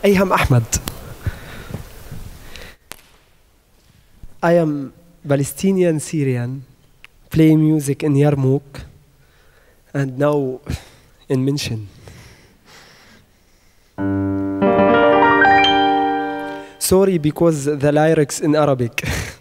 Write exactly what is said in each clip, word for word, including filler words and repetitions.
أيهم أحمد. I am Palestinian Syrian, play music in Yarmouk and now in Minchin. Sorry because the lyrics in Arabic.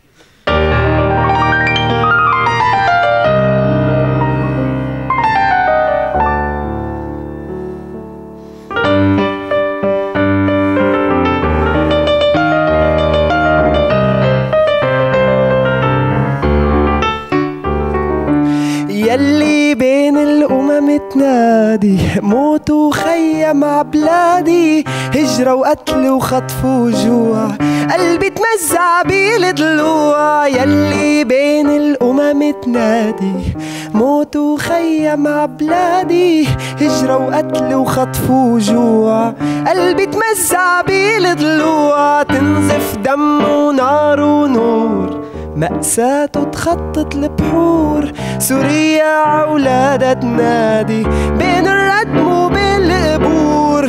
يلي بين الأمم تنادي موت وخيم عبلادي، هجرة وقتل وخطف وجوع، قلبي تمزع بالضلوع. يلي بين الأمم تنادي موت وخيم عبلادي، هجرة وقتل وخطف وجوع، قلبي تمزع بالضلوع. تنزف دم ونار ونور، مأساة تخطط البحور، سوريا عولادها تنادي بين الردم وبين القبور.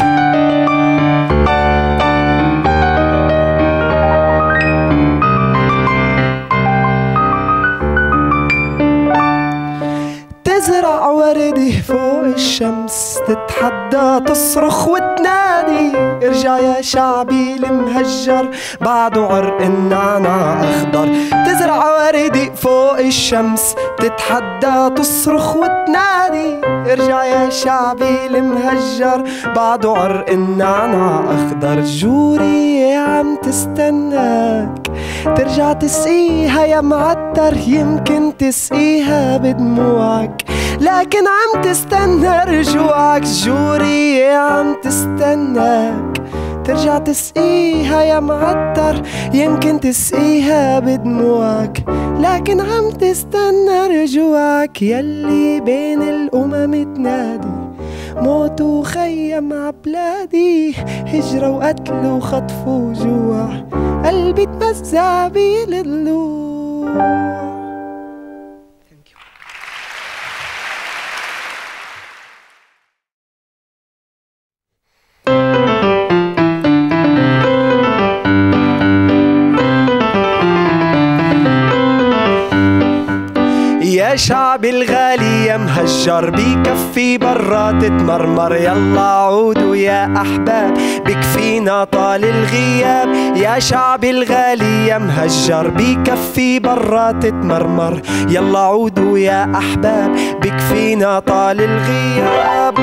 تزرع وردي فوق الشمس، تتحدى تصرخ وتنادي ارجع يا شعبي المهجر، بعده عرق النعناع أخضر. تزرع وردي فوق الشمس، تتحدى تصرخ وتنادي ارجع يا شعبي المهجر، بعده عرق النعناع أخضر. جوري عم تستناك ترجع تسقيها يا معتر، يمكن تسقيها بدموعك لكن عم تستنى رجوعك. جوري عم تستناك ترجع تسقيها يا معتر، يمكن تسقيها بدموعك لكن عم تستنى رجوعك. يلي بين الأمم تنادي موت وخيم عبلادي، هجرة وقتل وخطف وجوع، قلبي تمزع بالضلوع. يا شعبي الغالي يا مهجر، بكفي برا تتمرمر، يلا عودوا يا أحباب بكفينا طال الغياب. يا شعبي الغالي يا مهجر، بكفي برا تتمرمر، يلا عودوا يا أحباب بكفينا طال الغياب.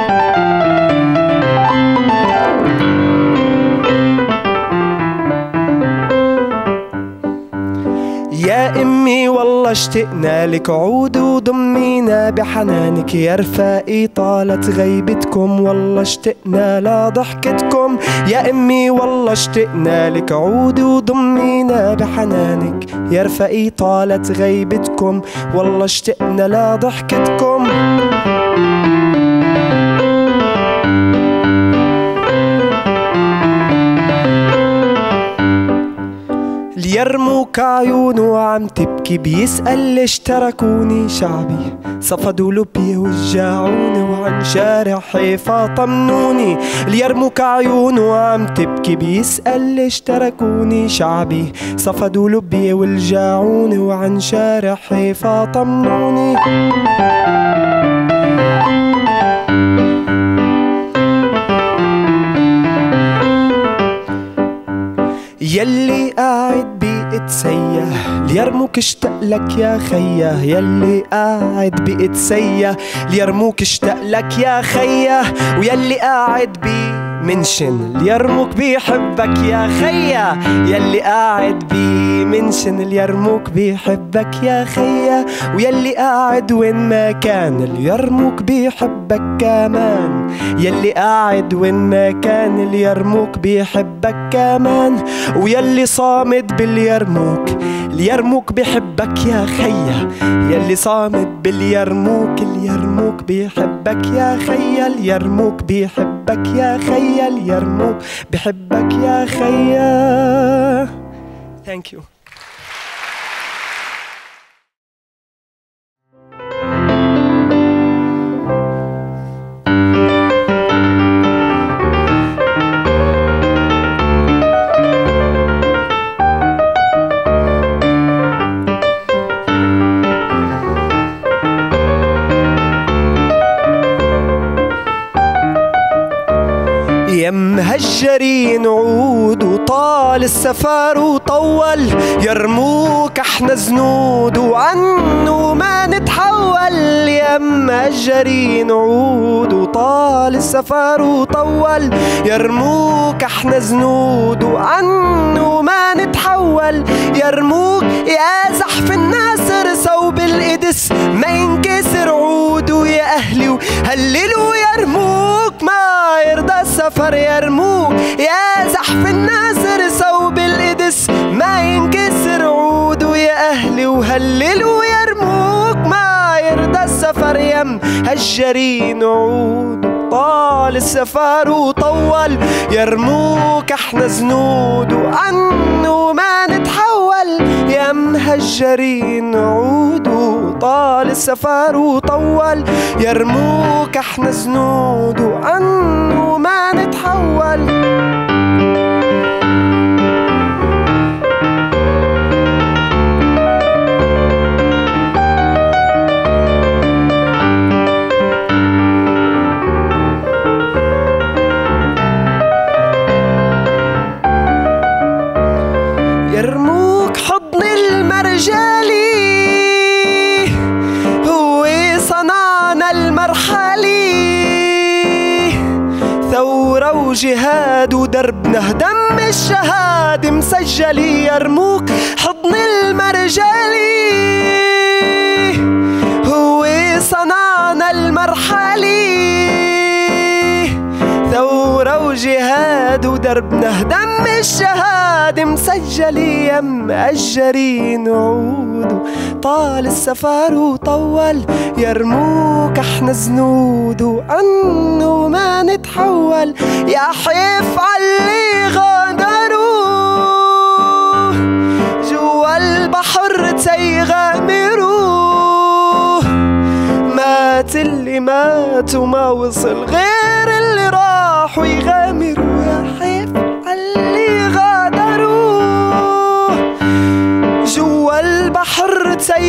يا أمي والله اشتقنا لك، عودي وضمينا بحنانك، يا رفاقي طالت غيبتكم والله اشتقنا لضحكتكم. يا أمي والله اشتقنا لك، عودي وضمينا بحنانك، يا رفاقي طالت غيبتكم والله اشتقنا لضحكتكم. اليرموك عيونه عم تبكي، بيسأل ليش تركوني شعبي، صفدوا لبي وجعوني وعن شارع حيفا طمنوني. اليرموك عيونه عم تبكي، بيسأل ليش تركوني شعبي، صفدوا لبي والجاعوني وعن شارع حيفا طمنوني. يلي قاعد بيتسيح، اليرموك اشتاق لك يا خيه، يلي قاعد بيتسيح، اليرموك اشتاق لك يا خيه. ويلي قاعد بي منشن، اليرموك بيحبك يا خيا، يلي قاعد بمنشن، اليرموك بيحبك يا خيا. ويلي قاعد وين ما كان، اليرموك بيحبك كمان، يلي قاعد وين ما كان، اليرموك بيحبك كمان. ويلي صامد باليرموك، اليرموك بيحبك يا خيا، يلي صامد باليرموك، اليرموك بيحبك يا خيا، اليرموك بيحبك يا خيا، اليرموك بيحبك يا خيا. Thank you. مهجرين عود، وطال السفر وطول، يرموك احنا زنود وعنه ما نتحول. يا مهجرين عود وطال السفر وطول، يرموك احنا زنود وعنه ما نتحول. يرموك يا زحف الناصر صوب القدس ما ينكسر عوده. يا اهلي وهللوا يرموك ما يرضى السفر. يرموك يا زحف الناصر صوب القدس ما ينكسر عوده. يا اهلي وهللوا يرموك ما يرضى السفر. يا مهجرين عود طال السفر وطول، يرموك احنا زنود وعنه ما نتحول. يا مهجرين عود طال السفر وطول، يرموك احنا زنود وعنه ما نتحول. يرموك حضن المرجالي هو صنعنا المرحلي، ثورة وجهاد ودربنا دم الشهاد مسجلي. يرموك حضن المرجالي هو صنعنا المرحلي، ثورة وجهاد ودربنا دم الشهاد مسجلي. يا مأجرين عود طال السفر وطول، يرموك احنا زنود وعنه ما نتحول. يا حيف عاللي غادروا جوا البحر تيغامروا، مات اللي مات وما وصل غير اللي راحوا يغامروا. يا حيف عاللي غادروا جوا البحر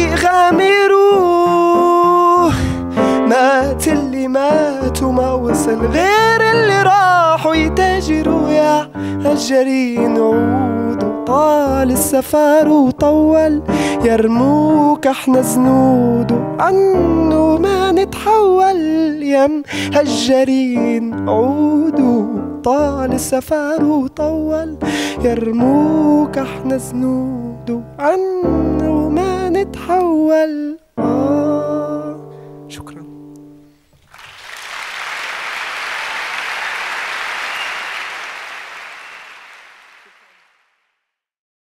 تيغامروا، مات اللي مات وما وصل غير اللي راحوا يتاجروا. يا مهجرين عود طال السفر وطول، يرموك احنا زنود وعنه ما نتحول. يا مهجرين عود طال السفر وطول، يرموك احنا زنود وعنه ما نتحول.